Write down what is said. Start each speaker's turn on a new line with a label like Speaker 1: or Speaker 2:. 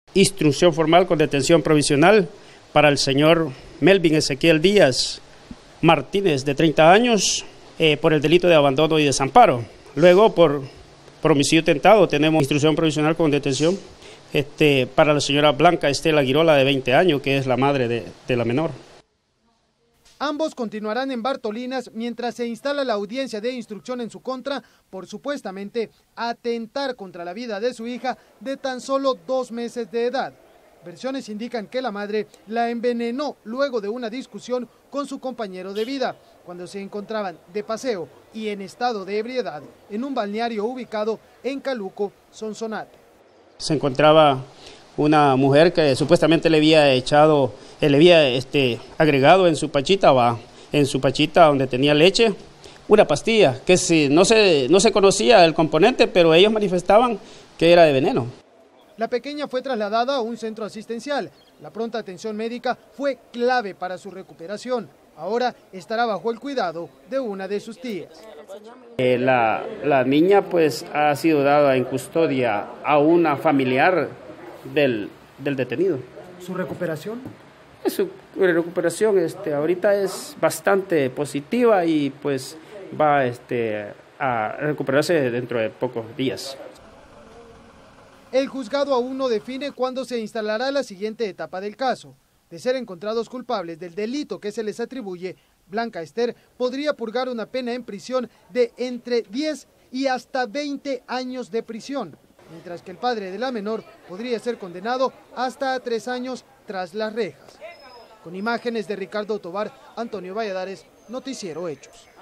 Speaker 1: Instrucción formal con detención provisional para el señor Melvin Ezequiel Díaz Martínez, de 30 años, por el delito de abandono y desamparo. Luego, por homicidio tentado, tenemos instrucción provisional con detención para la señora Blanca Estela Girola, de 20 años, que es la madre de la menor.
Speaker 2: Ambos continuarán en Bartolinas mientras se instala la audiencia de instrucción en su contra por supuestamente atentar contra la vida de su hija de tan solo 2 meses de edad. Versiones indican que la madre la envenenó luego de una discusión con su compañero de vida, cuando se encontraban de paseo y en estado de ebriedad en un balneario ubicado en Caluco, Sonsonate.
Speaker 1: Se encontraba una mujer que supuestamente le había agregado en su pachita donde tenía leche, una pastilla que no se conocía el componente, pero ellos manifestaban que era de veneno.
Speaker 2: La pequeña fue trasladada a un centro asistencial. La pronta atención médica fue clave para su recuperación. Ahora estará bajo el cuidado de una de sus tías.
Speaker 1: La niña pues ha sido dada en custodia a una familiar del detenido.
Speaker 2: ¿Su recuperación?
Speaker 1: Su recuperación ahorita es bastante positiva y pues va a recuperarse dentro de pocos días.
Speaker 2: El juzgado aún no define cuándo se instalará la siguiente etapa del caso. De ser encontrados culpables del delito que se les atribuye, Blanca Esther podría purgar una pena en prisión de entre 10 y hasta 20 años de prisión, mientras que el padre de la menor podría ser condenado hasta 3 años tras las rejas. Con imágenes de Ricardo Tobar, Antonio Valladares, Noticiero Hechos.